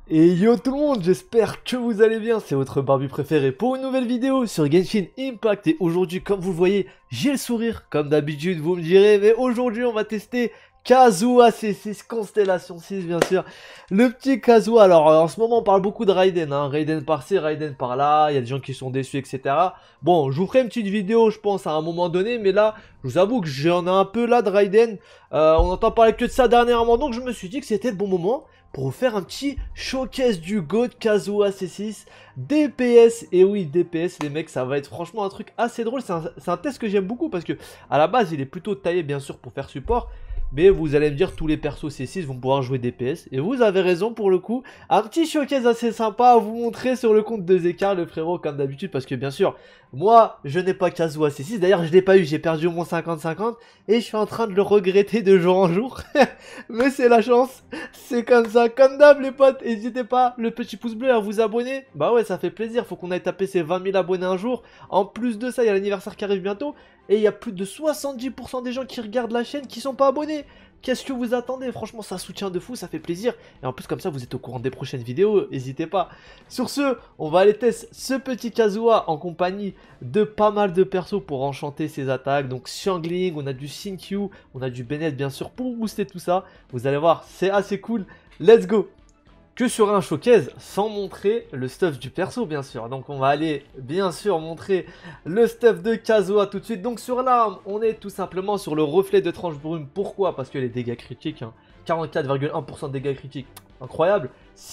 Et yo tout le monde, j'espère que vous allez bien, c'est votre barbu préféré pour une nouvelle vidéo sur Genshin Impact. Et aujourd'hui, comme vous le voyez, j'ai le sourire, comme d'habitude vous me direz, mais aujourd'hui on va tester Kazuha C6, Constellation 6 bien sûr. Le petit Kazuha, alors en ce moment on parle beaucoup de Raiden, hein. Raiden par-ci, Raiden par-là, il y a des gens qui sont déçus, etc. Bon, je vous ferai une petite vidéo, je pense, à un moment donné, mais là, je vous avoue que j'en ai un peu là de Raiden. On entend parler que de ça dernièrement, donc je me suis dit que c'était le bon moment pour vous faire un petit showcase du GOAT Kazuha C6 DPS. Et oui, DPS les mecs, ça va être franchement un truc assez drôle. C'est un test que j'aime beaucoup parce que à la base il est plutôt taillé bien sûr pour faire support. Mais vous allez me dire, tous les persos C6 vont pouvoir jouer DPS. Et vous avez raison pour le coup. Un petit showcase assez sympa à vous montrer sur le compte de Zekar, le frérot, comme d'habitude. Parce que bien sûr, moi, je n'ai pas Kazuha C6. D'ailleurs, je l'ai pas eu, j'ai perdu mon 50-50. Et je suis en train de le regretter de jour en jour. Mais c'est la chance. C'est comme ça. Comme d'hab, les potes, n'hésitez pas, le petit pouce bleu à vous abonner. Bah ouais, ça fait plaisir. Faut qu'on aille taper ces 20 000 abonnés un jour. En plus de ça, il y a l'anniversaire qui arrive bientôt. Et il y a plus de 70% des gens qui regardent la chaîne qui sont pas abonnés. Qu'est-ce que vous attendez? Franchement, ça soutient de fou, ça fait plaisir. Et en plus, comme ça, vous êtes au courant des prochaines vidéos. N'hésitez pas. Sur ce, on va aller tester ce petit Kazuha en compagnie de pas mal de persos pour enchanter ses attaques. Donc, Xiangling, on a du Xingqiu, on a du Bennett, bien sûr, pour booster tout ça. Vous allez voir, c'est assez cool. Let's go! Que sur un showcase sans montrer le stuff du perso bien sûr. Donc on va aller bien sûr montrer le stuff de Kazuha tout de suite. Donc sur l'arme on est tout simplement sur le reflet de tranche brume. Pourquoi? Parce que les dégâts critiques, hein, 44,1% de dégâts critiques, incroyable.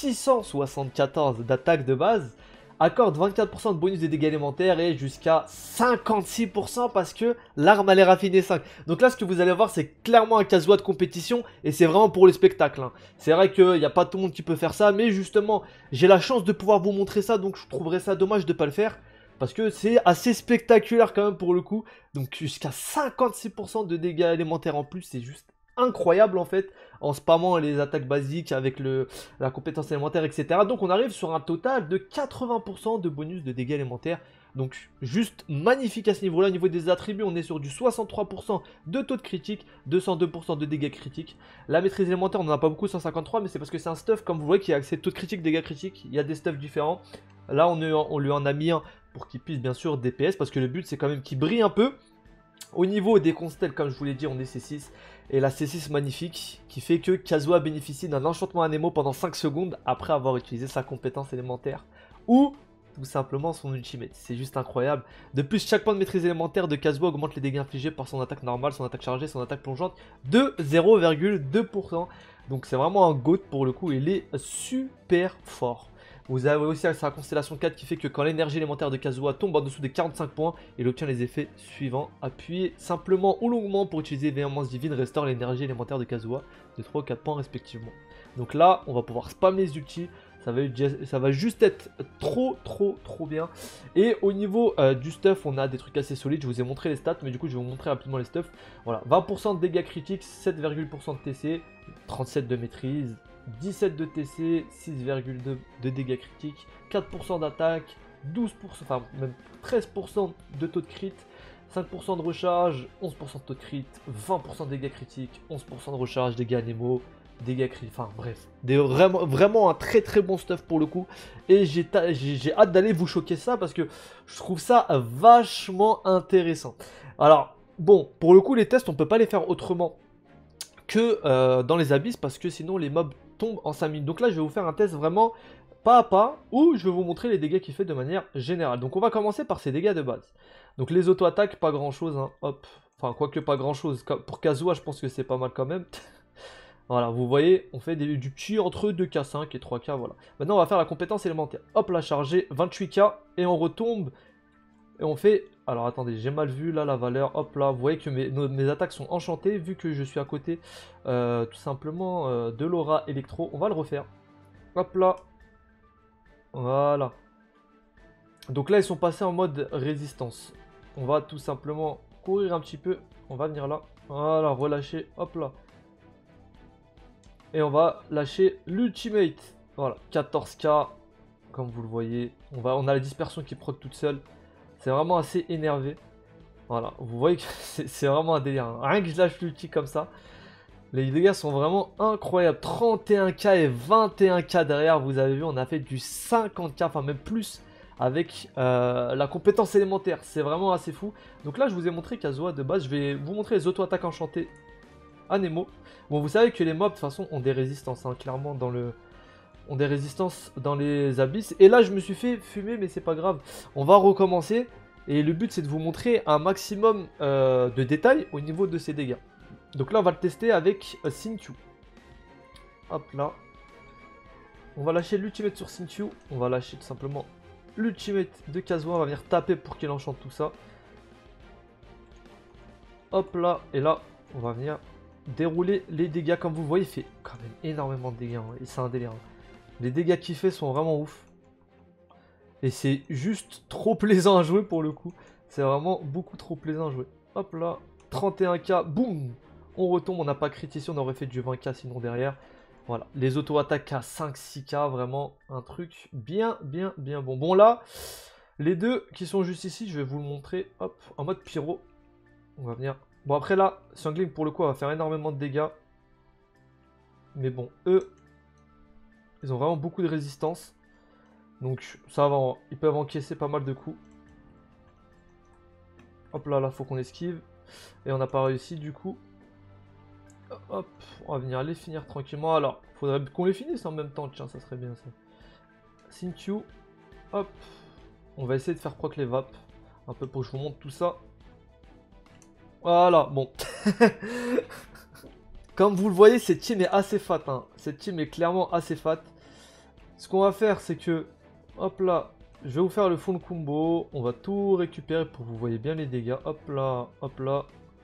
674 d'attaque de base, accorde 24% de bonus des dégâts élémentaires et jusqu'à 56% parce que l'arme a l'air raffinée 5. Donc là ce que vous allez voir c'est clairement un Kazuha de compétition et c'est vraiment pour le spectacle, hein. C'est vrai qu'il n'y a pas tout le monde qui peut faire ça, mais justement j'ai la chance de pouvoir vous montrer ça, donc je trouverais ça dommage de ne pas le faire. Parce que c'est assez spectaculaire quand même pour le coup. Donc jusqu'à 56% de dégâts élémentaires en plus, c'est juste incroyable en fait, en spammant les attaques basiques avec la compétence élémentaire, etc. Donc on arrive sur un total de 80% de bonus de dégâts élémentaires. Donc juste magnifique à ce niveau-là. Au niveau des attributs, on est sur du 63% de taux de critique, 202% de dégâts critiques. La maîtrise élémentaire, on n'en a pas beaucoup, 153, mais c'est parce que c'est un stuff, comme vous voyez, qui a accès taux de critique, dégâts critiques. Il y a des stuffs différents. Là, on lui en a mis un pour qu'il puisse bien sûr DPS, parce que le but c'est quand même qu'il brille un peu. Au niveau des constels, comme je vous l'ai dit, on est C6. Et la C6 magnifique, qui fait que Kazuha bénéficie d'un enchantement anémo pendant 5 secondes après avoir utilisé sa compétence élémentaire. Ou tout simplement son ultimate. C'est juste incroyable. De plus, chaque point de maîtrise élémentaire de Kazuha augmente les dégâts infligés par son attaque normale, son attaque chargée, son attaque plongeante de 0,2%. Donc c'est vraiment un GOAT pour le coup, il est super fort. Vous avez aussi sa constellation 4 qui fait que quand l'énergie élémentaire de Kazuha tombe en dessous des 45 points, il obtient les effets suivants. Appuyez simplement ou longuement pour utiliser Véhémence Divine, restaure l'énergie élémentaire de Kazuha de 3 ou 4 points respectivement. Donc là, on va pouvoir spam les ultis. Ça va juste être trop bien. Et au niveau du stuff, on a des trucs assez solides. Je vous ai montré les stats, mais du coup, je vais vous montrer rapidement les stuffs. Voilà, 20% de dégâts critiques, 7,% de TC, 37 de maîtrise, 17 de TC, 6,2 de dégâts critiques, 4% d'attaque, 12%, enfin même 13% de taux de crit, 5% de recharge, 11% de taux de crit, 20% de dégâts critiques, 11% de recharge, dégâts anémaux, dégâts critiques, enfin bref, vraiment un très bon stuff pour le coup. Et j'ai hâte d'aller vous choquer ça parce que je trouve ça vachement intéressant. Alors, bon, pour le coup, les tests, on peut pas les faire autrement que dans les abysses parce que sinon les mobs tombent en 5 minutes. Donc là je vais vous faire un test vraiment pas à pas où je vais vous montrer les dégâts qu'il fait de manière générale. Donc on va commencer par ses dégâts de base. Donc les auto-attaques, pas grand chose, hein. Hop, enfin quoique pas grand chose. Pour Kazuha je pense que c'est pas mal quand même. Voilà, vous voyez, on fait du petit entre 2K5 et 3K, voilà. Maintenant on va faire la compétence élémentaire. Hop là, chargé 28K et on retombe. Et on fait... Alors attendez, j'ai mal vu là la valeur. Hop là, vous voyez que mes attaques sont enchantées vu que je suis à côté tout simplement de l'aura électro. On va le refaire. Hop là. Voilà. Donc là, ils sont passés en mode résistance. On va tout simplement courir un petit peu. On va venir là. Voilà, relâcher. Hop là. Et on va lâcher l'ultimate. Voilà, 14K. Comme vous le voyez. On a la dispersion qui proc toute seule. C'est vraiment assez énervé. Voilà, vous voyez que c'est vraiment un délire, hein. Rien que je lâche l'ulti comme ça. Les dégâts sont vraiment incroyables. 31k et 21k derrière, vous avez vu, on a fait du 50k, enfin même plus, avec la compétence élémentaire. C'est vraiment assez fou. Donc là, je vous ai montré Kazuha de base. Je vais vous montrer les auto-attaques enchantées à Nemo. Bon, vous savez que les mobs, de toute façon, ont des résistances, hein, clairement, ont des résistances dans les abysses. Et là, je me suis fait fumer, mais c'est pas grave. On va recommencer. Et le but, c'est de vous montrer un maximum de détails au niveau de ces dégâts. Donc là, on va le tester avec Xingqiu. Hop là. On va lâcher l'ultimate sur Xingqiu. On va lâcher tout simplement l'ultimate de Kazuha. On va venir taper pour qu'il enchante tout ça. Hop là. Et là, on va venir dérouler les dégâts. Comme vous le voyez, il fait quand même énormément de dégâts. Hein. Et c'est un délire. Hein. Les dégâts qu'il fait sont vraiment ouf. Et c'est juste trop plaisant à jouer pour le coup. C'est vraiment beaucoup trop plaisant à jouer. Hop là. 31k. Boum. On retombe, on n'a pas crit ici, on aurait fait du 20k sinon derrière. Voilà, les auto-attaques à 5-6k, vraiment un truc bien bon. Bon là, les deux qui sont juste ici, je vais vous le montrer, hop, en mode pyro. On va venir... Bon après là, Xiangling pour le coup va faire énormément de dégâts. Mais bon, eux, ils ont vraiment beaucoup de résistance. Donc ça va, ils peuvent encaisser pas mal de coups. Hop là, là, faut qu'on esquive. Et on n'a pas réussi du coup. Hop, on va venir les finir tranquillement. Alors, faudrait qu'on les finisse en même temps. Tiens, ça serait bien ça. Xingqiu. Hop. On va essayer de faire proc les vapes. Un peu pour que je vous montre tout ça. Voilà, bon. Comme vous le voyez, cette team est assez fat. Hein. Cette team est clairement assez fat. Ce qu'on va faire, c'est que... Hop là. Je vais vous faire le fond de combo. On va tout récupérer pour que vous voyez bien les dégâts. Hop là, hop là.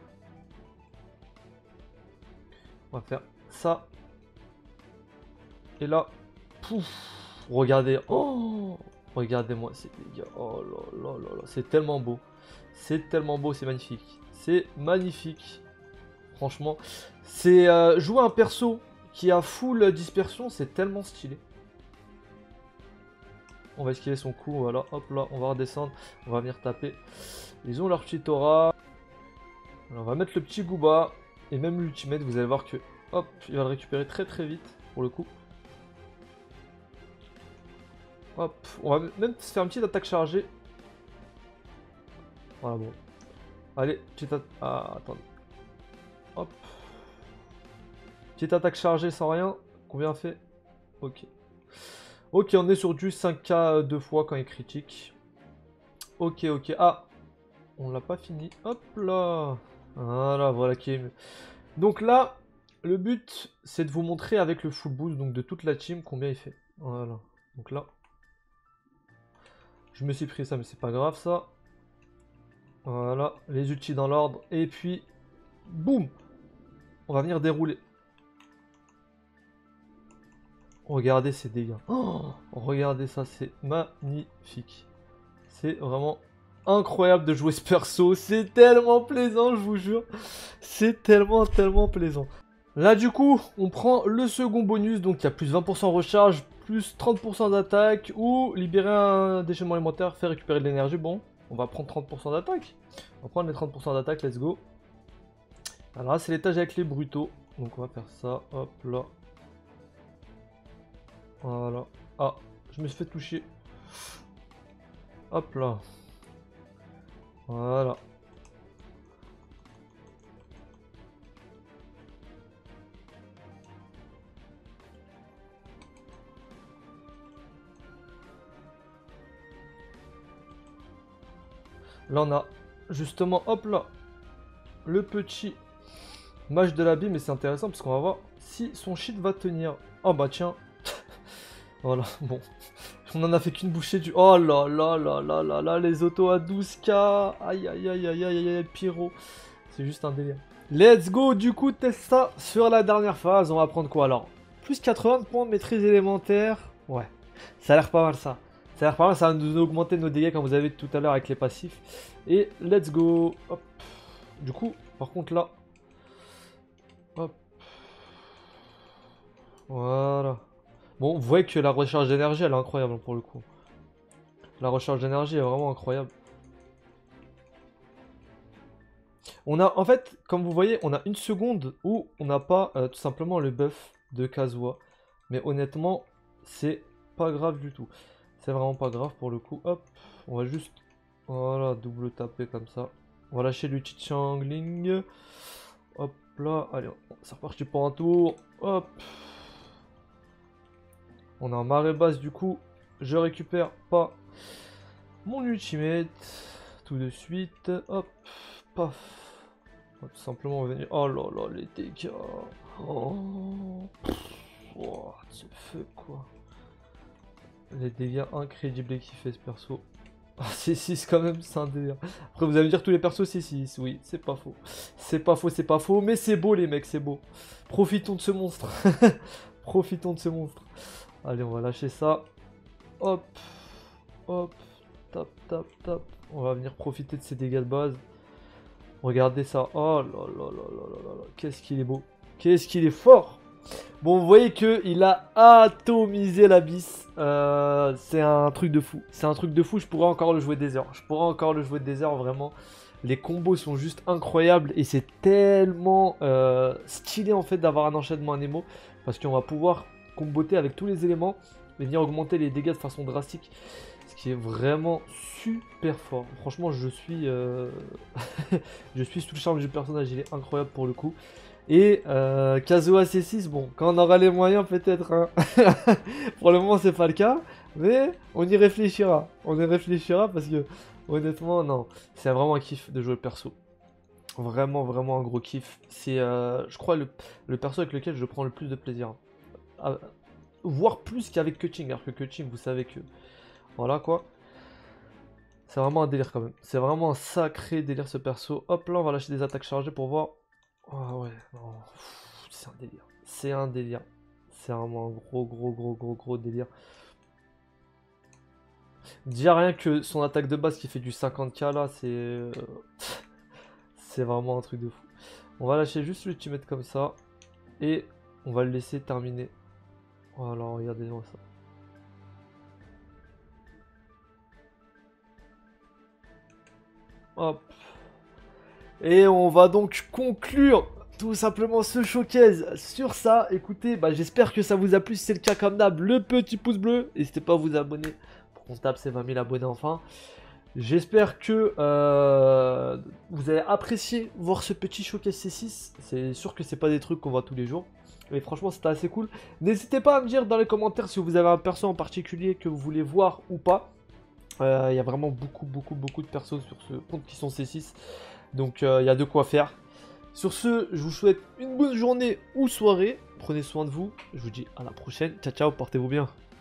On va faire ça. Et là, pouf, regardez, oh, regardez-moi ces dégâts, oh là là là là, c'est tellement beau, c'est magnifique, c'est magnifique, franchement, c'est jouer un perso qui a full dispersion, c'est tellement stylé. On va esquiver son coup, voilà, hop là, on va redescendre, on va venir taper, ils ont leur petit aura, alors, on va mettre le petit Gooba, et même l'ultimate, vous allez voir que, hop, il va le récupérer très vite, pour le coup. Hop, on va même se faire une petite attaque chargée. Voilà, bon. Allez, petite attaque... Ah, attendez. Hop. Petite attaque chargée sans rien. Combien fait? Ok. Ok, on est sur du 5k deux fois quand il critique. Ok. Ah, on l'a pas fini. Hop là. Voilà qui est mieux. Donc là, le but, c'est de vous montrer avec le full boost, donc de toute la team, combien il fait. Voilà. Donc là... Je me suis pris ça, mais c'est pas grave ça. Voilà, les ultis dans l'ordre. Et puis, boum! On va venir dérouler. Regardez ces dégâts. Oh, regardez ça, c'est magnifique. C'est vraiment incroyable de jouer ce perso. C'est tellement plaisant, je vous jure. C'est tellement plaisant. Là, du coup, on prend le second bonus. Donc, il y a plus 20% recharge, plus 30% d'attaque, ou libérer un déchaînement alimentaire, faire récupérer de l'énergie. Bon, on va prendre 30% d'attaque. On va prendre les 30% d'attaque, let's go. Alors là, c'est l'étage avec les brutaux. Donc, on va faire ça, hop là. Voilà. Ah, je me suis fait toucher. Hop là. Voilà. Là, on a justement, hop là, le petit mage de l'abîme. Mais c'est intéressant parce qu'on va voir si son shit va tenir. Oh bah tiens. Voilà, bon. On en a fait qu'une bouchée du... Oh là là là là là là, les autos à 12k. Aïe, pyro. C'est juste un délire. Let's go, du coup, teste ça sur la dernière phase. On va prendre quoi alors? Plus 80 points de maîtrise élémentaire. Ouais, ça a l'air pas mal ça. Ça a l'air pas mal, ça va nous augmenter nos dégâts comme vous avez vu tout à l'heure avec les passifs. Et let's go. Hop. Du coup, par contre là... Hop. Voilà. Bon, vous voyez que la recharge d'énergie, elle est incroyable pour le coup. La recharge d'énergie est vraiment incroyable. On a, en fait, comme vous voyez, on a une seconde où on n'a pas tout simplement le buff de Kazuha. Mais honnêtement, c'est pas grave du tout. C'est vraiment pas grave pour le coup. Hop, on va juste, voilà, double taper comme ça. On va lâcher le Chichangling. Hop là, allez, c'est reparti pour un tour. Hop. On a un marée basse du coup. Je récupère pas mon ultimate. Tout de suite. Hop. Paf. On va tout simplement venir. Oh là là, les dégâts. Oh. Oh, ce feu quoi. Les dégâts incroyables qu'il fait ce perso. Ah, C6 quand même, c'est un délire. Après vous allez me dire tous les persos C6, oui, c'est pas faux. C'est pas faux, c'est pas faux, mais c'est beau les mecs, c'est beau. Profitons de ce monstre. Profitons de ce monstre. Allez, on va lâcher ça. Hop, hop, tap, tap, tap. On va venir profiter de ces dégâts de base. Regardez ça. Oh là là là là là là. Qu'est-ce qu'il est beau. Qu'est-ce qu'il est fort. Bon, vous voyez qu'il a atomisé l'abysse. C'est un truc de fou. C'est un truc de fou. Je pourrais encore le jouer des heures. Je pourrais encore le jouer des heures, vraiment. Les combos sont juste incroyables. Et c'est tellement stylé, en fait, d'avoir un enchaînement anémo. Parce qu'on va pouvoir comboter avec tous les éléments. Et venir augmenter les dégâts de façon drastique. Ce qui est vraiment super fort. Franchement, je suis... je suis sous le charme du personnage. Il est incroyable pour le coup. Et Kazuha C6, bon, quand on aura les moyens peut-être, hein. Pour le moment c'est pas le cas, mais on y réfléchira. On y réfléchira parce que honnêtement, non, c'est vraiment un kiff de jouer le perso. Vraiment, vraiment un gros kiff. C'est, je crois, le perso avec lequel je prends le plus de plaisir. Voire plus qu'avec Keqing, alors que Keqing, vous savez que... Voilà quoi. C'est vraiment un délire quand même. C'est vraiment un sacré délire ce perso. Hop là, on va lâcher des attaques chargées pour voir... Oh ouais, c'est un délire. C'est un délire. C'est vraiment un gros délire. Déjà rien que son attaque de base qui fait du 50k là, c'est... c'est vraiment un truc de fou. On va lâcher juste l'ultimate comme ça. Et on va le laisser terminer. Voilà, regardez-moi ça. Hop. Et on va donc conclure tout simplement ce showcase sur ça. Écoutez, bah, j'espère que ça vous a plu. Si c'est le cas, comme d'hab, le petit pouce bleu. N'hésitez pas à vous abonner pour qu'on tape ces 20 000 abonnés enfin. J'espère que vous avez apprécié voir ce petit showcase C6. C'est sûr que c'est pas des trucs qu'on voit tous les jours. Mais franchement, c'était assez cool. N'hésitez pas à me dire dans les commentaires si vous avez un perso en particulier que vous voulez voir ou pas. Il y a vraiment beaucoup de persos sur ce compte qui sont C6. Donc il y a de quoi faire. Sur ce, je vous souhaite une bonne journée ou soirée. Prenez soin de vous. Je vous dis à la prochaine. Ciao, ciao, portez-vous bien.